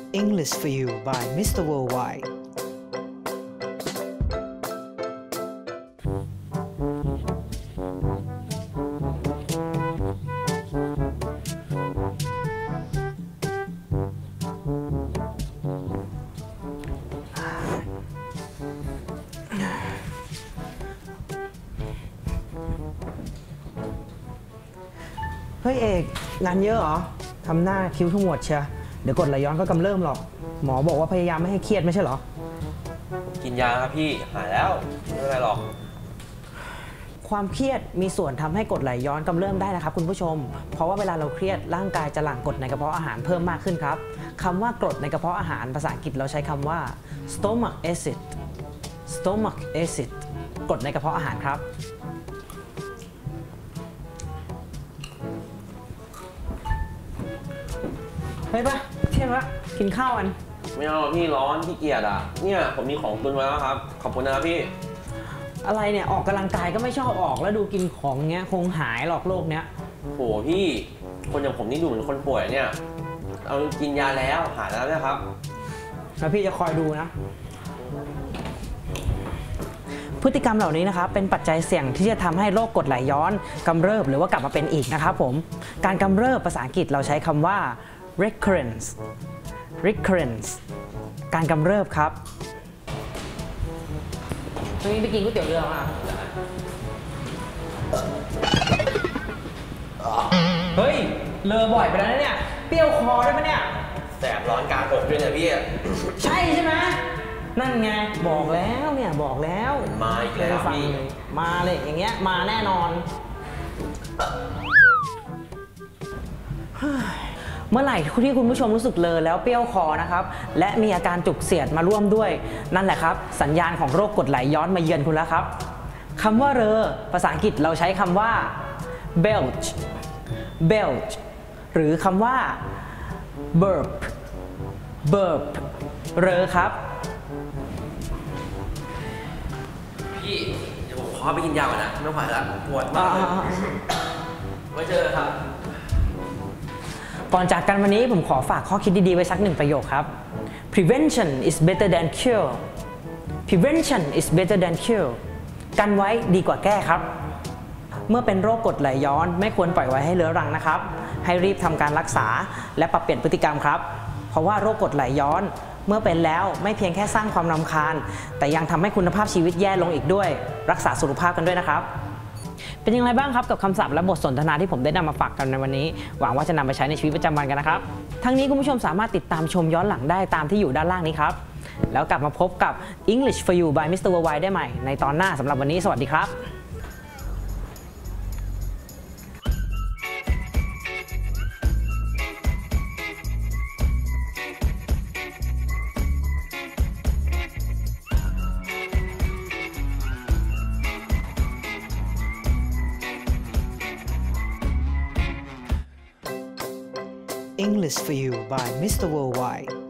English for You by Mr. Worldwide เฮ้ยเอกงานเยอะเหรอทำหน้าคิ้วขมวดเชียเดี๋ยวกดไหลย้อนก็กำเริบหรอกหมอบอกว่าพยายามไม่ให้เครียดไม่ใช่เหรอกินยาครับพี่หายแล้วไม่เป็นไรหรอกความเครียดมีส่วนทำให้กรดไหลย้อนกำเริบได้นะครับคุณผู้ชมเพราะว่าเวลาเราเครียดร่างกายจะหลั่งกรดในกระเพาะอาหารเพิ่มมากขึ้นครับคำว่ากรดในกระเพาะอาหารภาษาอังกฤษเราใช้คำว่า stomach acid stomach acid กรดในกระเพาะอาหารครับเฮ้ยปะเที่ยงละกินข้าวกันไม่เอาพี่ร้อนพี่เกียจอ่ะเนี่ยผมมีของตุนไว้แล้วครับขอบคุณนะครับพี่อะไรเนี่ยออกกำลังกายก็ไม่ชอบออกแล้วดูกินของเงี้ยคงหายหรอกโรคเนี้ยโหพี่คนอย่างผมนี่ดูเหมือนคนป่วยเนี่ยเอากินยาแล้วหายแล้วนะครับแล้วพี่จะคอยดูนะพฤติกรรมเหล่านี้นะครับเป็นปัจจัยเสี่ยงที่จะทำให้โรคกรดไหลย้อนกำเริบหรือว่ากลับมาเป็นอีกนะครับผมการกำเริบภาษาอังกฤษเราใช้คำว่า recurrence การกำเริบครับวันนี้ไปกินก๋วยเตี๋ยวเรือมาเฮ้ยเลอบ่อยไปแล้วนะเนี่ยเปรี้ยวคอได้ไหมเนี่ยแสบร้อนกลางอกด้วยนะพี่ใช่ไหมนั่นไงบอกแล้วเนี่ยบอกแล้วมาอีกแล้วพี่มาเลยอย่างเงี้ยมาแน่นอนเมื่อไหร่ที่คุณผู้ชมรู้สึกเลอแล้วเปรี้ยวคอนะครับและมีอาการจุกเสียดมาร่วมด้วยนั่นแหละครับสัญญาณของโรคกรดไหลย้อนมาเยือนคุณแล้วครับคำว่าเรอภาษาอังกฤษเราใช้คำว่า belch หรือคำว่า burp เรอครับพี่เดี๋ยวผมขอไปกินยาก่อนนะไม่ไหวแล้วปวดมากไว้เจอครับก่อนจากกันวันนี้ผมขอฝากข้อคิดดีๆไว้สักหนึ่งประโยคครับ prevention is better than cure กันไว้ดีกว่าแก้ครับเมื่อเป็นโรคกรดไหลย้อนไม่ควรปล่อยไว้ให้เรื้อรังนะครับให้รีบทำการรักษาและปรับเปลี่ยนพฤติกรรมครับเพราะว่าโรคกรดไหลย้อนเมื่อเป็นแล้วไม่เพียงแค่สร้างความรำคาญแต่ยังทำให้คุณภาพชีวิตแย่ลงอีกด้วยรักษาสุขภาพกันด้วยนะครับเป็นยังไงบ้างครับกับคำศัพท์และบทสนทนาที่ผมได้นำมาฝากกันในวันนี้หวังว่าจะนำไปใช้ในชีวิตประจำวันกันนะครับทั้งนี้คุณผู้ชมสามารถติดตามชมย้อนหลังได้ตามที่อยู่ด้านล่างนี้ครับแล้วกลับมาพบกับ English for You by Mr. Worldwide ได้ใหม่ในตอนหน้าสำหรับวันนี้สวัสดีครับEnglish for You by Mr. Worldwide